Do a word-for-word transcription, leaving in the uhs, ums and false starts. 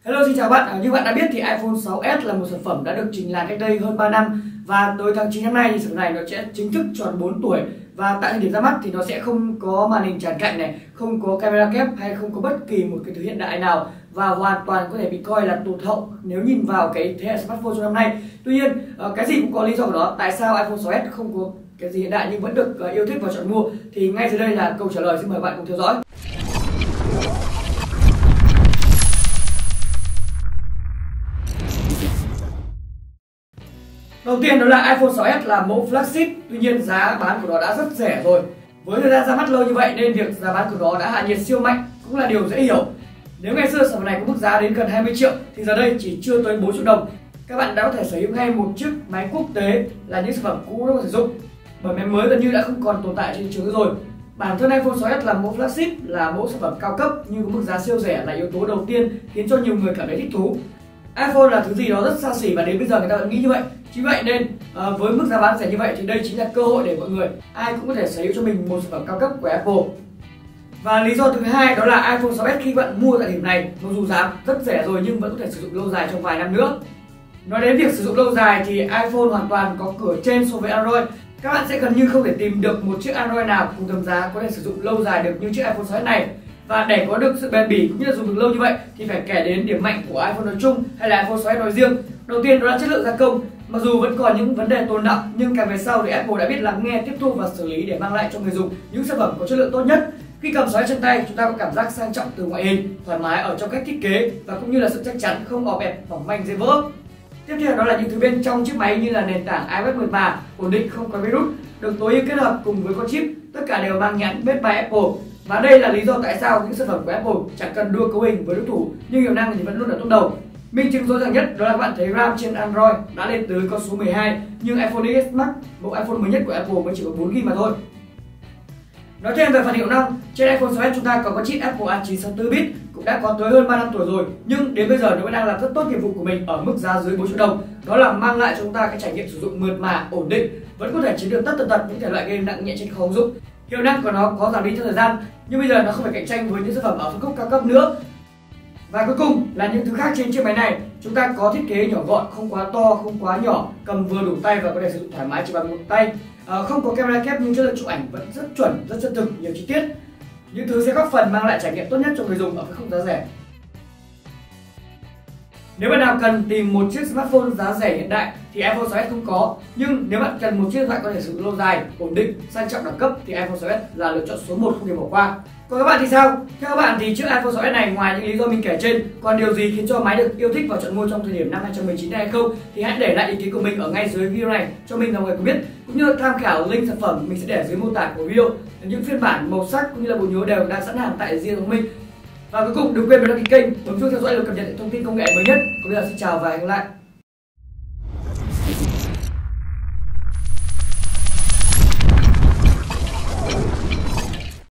Hello, xin chào bạn. À, như bạn đã biết thì iPhone sáu S là một sản phẩm đã được trình làng cách đây hơn ba năm, và tới tháng chín năm nay thì sản phẩm này nó sẽ chính thức tròn bốn tuổi. Và tại thời điểm ra mắt thì nó sẽ không có màn hình tràn cạnh này, không có camera kép hay không có bất kỳ một cái thứ hiện đại nào, và hoàn toàn có thể bị coi là tụt hậu nếu nhìn vào cái thế hệ smartphone trong năm nay. Tuy nhiên cái gì cũng có lý do của nó. Tại sao iPhone sáu S không có cái gì hiện đại nhưng vẫn được yêu thích và chọn mua, thì ngay dưới đây là câu trả lời. Xin mời bạn cùng theo dõi. Đầu tiên đó là iPhone sáu S là mẫu flagship, tuy nhiên giá bán của nó đã rất rẻ rồi. Với thời gian ra mắt lâu như vậy nên việc giá bán của nó đã hạ nhiệt siêu mạnh cũng là điều dễ hiểu. Nếu ngày xưa sản phẩm này có mức giá đến gần hai mươi triệu thì giờ đây chỉ chưa tới bốn triệu đồng, các bạn đã có thể sở hữu ngay một chiếc máy quốc tế là những sản phẩm cũ đã có sử dụng, bởi máy mới gần như đã không còn tồn tại trên thị trường nữa rồi. Bản thân iPhone sáu S là mẫu flagship, là mẫu sản phẩm cao cấp nhưng có mức giá siêu rẻ là yếu tố đầu tiên khiến cho nhiều người cảm thấy thích thú. iPhone là thứ gì đó rất xa xỉ và đến bây giờ người ta vẫn nghĩ như vậy. Chính vậy nên uh, với mức giá bán rẻ như vậy thì đây chính là cơ hội để mọi người ai cũng có thể sở hữu cho mình một sản phẩm cao cấp của Apple. Và lý do thứ hai đó là iPhone sáu S khi bạn mua tại điểm này, mặc dù giá rất rẻ rồi nhưng vẫn có thể sử dụng lâu dài trong vài năm nữa. Nói đến việc sử dụng lâu dài thì iPhone hoàn toàn có cửa trên so với Android. Các bạn sẽ gần như không thể tìm được một chiếc Android nào cùng tầm giá có thể sử dụng lâu dài được như chiếc iPhone sáu S này. Và để có được sự bền bỉ cũng như là dùng được lâu như vậy thì phải kể đến điểm mạnh của iPhone nói chung hay là iPhone sáu S nói riêng. Đầu tiên đó là chất lượng gia công. Mặc dù vẫn còn những vấn đề tồn đọng nhưng càng về sau thì Apple đã biết lắng nghe, tiếp thu và xử lý để mang lại cho người dùng những sản phẩm có chất lượng tốt nhất. Khi cầm sáu S trên tay, chúng ta có cảm giác sang trọng từ ngoại hình, thoải mái ở trong cách thiết kế và cũng như là sự chắc chắn, không ọp ẹp, mỏng manh dễ vỡ. Tiếp theo đó là những thứ bên trong chiếc máy như là nền tảng iOS mượt mà, ổn định, không có virus, được tối ưu kết hợp cùng với con chip, tất cả đều mang nhãn Made by Apple. Và đây là lý do tại sao những sản phẩm của Apple chẳng cần đua cấu hình với đối thủ nhưng hiệu năng thì vẫn luôn ở top đầu. Minh chứng rõ ràng nhất đó là các bạn thấy RAM trên Android đã lên tới con số mười hai, nhưng iPhone ích ét Max, mẫu iPhone mới nhất của Apple mới chỉ có bốn gi ga bai mà thôi. Nói thêm về phần hiệu năng, trên iPhone sáu S chúng ta còn có chip Apple A chín sáu tư bit, cũng đã có tới hơn ba năm tuổi rồi, nhưng đến bây giờ nó vẫn đang làm rất tốt nhiệm vụ của mình ở mức giá dưới bốn triệu đồng. Đó là mang lại cho chúng ta cái trải nghiệm sử dụng mượt mà, ổn định, vẫn có thể chiến được tất tần tật những thể loại game nặng nhẹ trên kho ứng dụng. Hiệu năng của nó có giảm đi theo thời gian, nhưng bây giờ nó không phải cạnh tranh với những sản phẩm ở phân khúc cao cấp nữa. Và cuối cùng là những thứ khác trên chiếc máy này. Chúng ta có thiết kế nhỏ gọn, không quá to, không quá nhỏ, cầm vừa đủ tay và có thể sử dụng thoải mái chỉ bằng một tay. À, không có camera kép nhưng chất lượng chụp ảnh vẫn rất chuẩn, rất chân thực, nhiều chi tiết. Những thứ sẽ góp phần mang lại trải nghiệm tốt nhất cho người dùng ở phân khúc giá rẻ. Nếu bạn nào cần tìm một chiếc smartphone giá rẻ hiện đại thì iPhone sáu S không có, nhưng nếu bạn cần một chiếc điện thoại có thể sử dụng lâu dài, ổn định, sang trọng, đẳng cấp thì iPhone sáu S là lựa chọn số một không thể bỏ qua. Còn các bạn thì sao? Theo các bạn thì chiếc iPhone sáu S này ngoài những lý do mình kể trên, còn điều gì khiến cho máy được yêu thích và chọn mua trong thời điểm năm hai không một chín này hay không? Thì hãy để lại ý kiến của mình ở ngay dưới video này cho mình và mọi người cùng biết, cũng như tham khảo link sản phẩm mình sẽ để dưới mô tả của video. Những phiên bản màu sắc cũng như là bộ nhớ đều đang sẵn hàng tại riêng của mình. Và cuối cùng đừng quên đăng ký kênh, bấm chuông theo dõi để cập nhật những thông tin công nghệ mới nhất. Còn bây giờ xin chào và hẹn gặp lại.